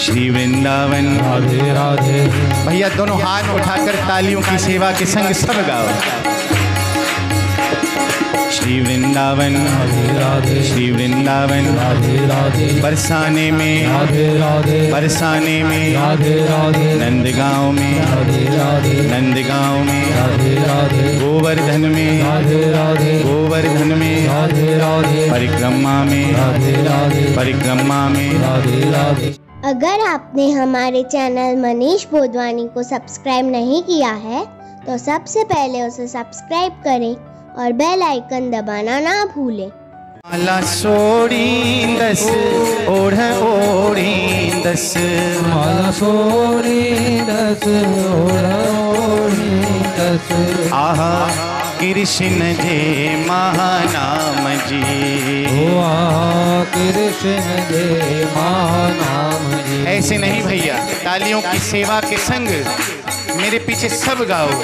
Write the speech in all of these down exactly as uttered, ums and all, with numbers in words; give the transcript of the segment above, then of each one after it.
श्री वृंदावन राधे राधे। भैया दोनों हाथ उठाकर तालियों की सेवा के संग सब गाओ। श्री वृंदावन राधे राधे। श्री वृंदावन राधे राधे। बरसाने में राधे राधे। बरसाने में राधे राधे। नंदगांव में राधे राधे। नंदगांव में राधे राधे। गोवर्धन में राधे राधे। गोवर्धन में राधे राधे। परिक्रमा में राधे राधे। परिक्रमा में राधे राधे। अगर आपने हमारे चैनल मनीष बोधवानी को सब्सक्राइब नहीं किया है तो सबसे पहले उसे सब्सक्राइब करें और बेल आइकन दबाना ना भूलें। माला सोड़ी दस ओढ़ ओढ़ी दस माला सोड़ी दस ओढ़ ओढ़ी दस। आहा कृष्ण जे महानाम जी। ओ आहा कृष्ण जे महानाम जी। ऐसे नहीं भैया, तालियों की सेवा के संग मेरे पीछे सब गाओ।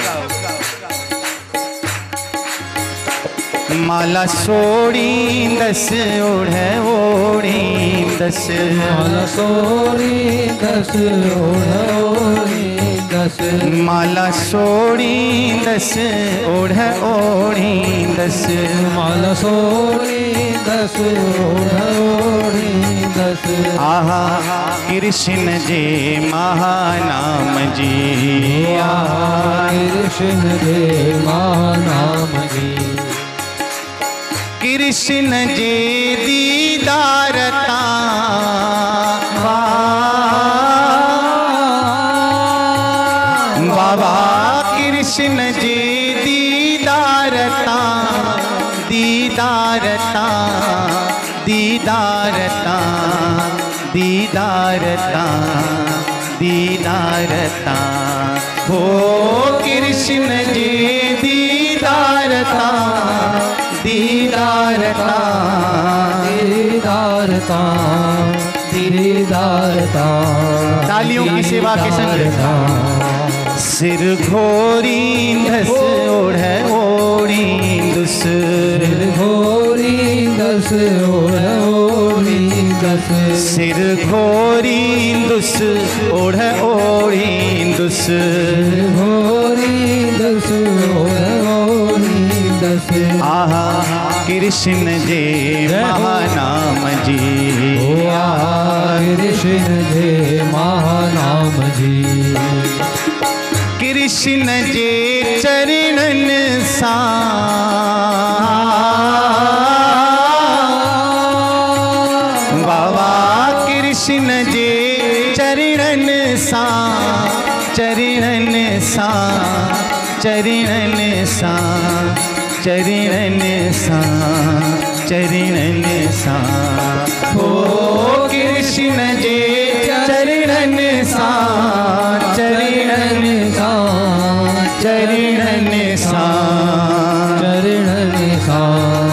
माला सोड़ी दस ओढ़ ओढ़ी दस माला सोड़ी दस ओढ़ ओढ़ी दस। माला सोड़ी दस ओढ़ ओढ़ी दस माला सोड़ी दस ओढ़ ओढ़ी दस। आहा कृष्ण जे महानाम जी। आहा कृष्ण जे महानाम जी। कृष्ण जे दीदारता बाबा कृष्ण जे दीदारता दीदारता दीदारता दीदारता दीदारता हो कृष्ण जे दीदारता दीदारता दीदारता दीदारता। तालियों की सेवा के संग सिर घोरी दस ओढ़ ओढ़ी दुस। सिर घोरी दस ओढ़ ओढ़ी दस। सिर घोरी दुस ओढ़ ओढ़ी दुस। सिर घोरी दस ओढ़ ओढ़ी दस। आहा कृष्ण जे महानाम जी। ओ आहा कृष्ण जे महानाम जी। कृष्ण जे चरणन सा बाबा कृष्ण जे चरणन सा चरणन सा चरणन सा चरणन सा चरणन सा हो कृष्ण जे चरणन सा चरणन सा चरणन सा चरणन सा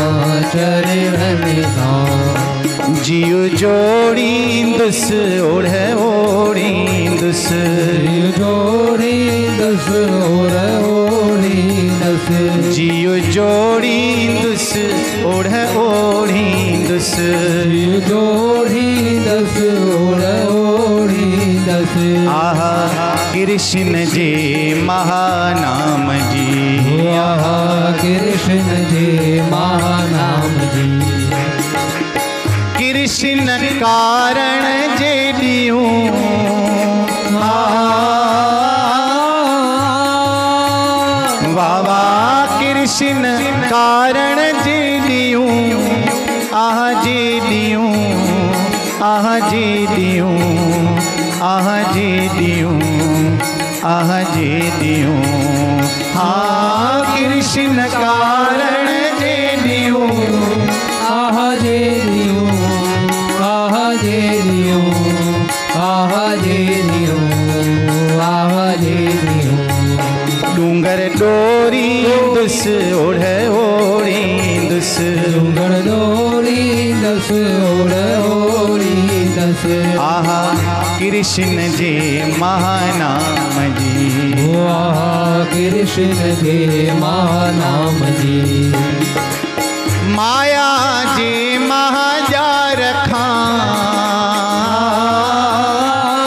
चरणन सा। जियो जोड़ी दुस ओढ़ ओढ़ी दुस। जियो जोड़ी दुस ओढ़ ओढ़ी दस। जियो जोड़ी दुस ओढ़ ओढ़ी दुस। जियो जोड़ी दस ओढ़ ओढ़ी दस। आहा कृष्ण जे महानाम जी। आहा कृष्ण जे महानाम जी। कृष्ण कारण जे दियूं बाबा कृष्ण कारण जे दियूं आह जे दियूं आह जे दियूं आह जे दियूं आह जे दियूं। हाँ कृष्ण कारण जे दियूं आह जे दियूं आह जे दियूं आह जे दियूं आह जे दियूं। डूंगर डोरी दुस ओढ़ ओढ़ी दुस। डूंगर डोरी दस ओढ़ ओढ़ी दस। आहा कृष्ण जे महानाम जी। ओ आहा कृष्ण जे महानाम जी। माया जे महाजा रखा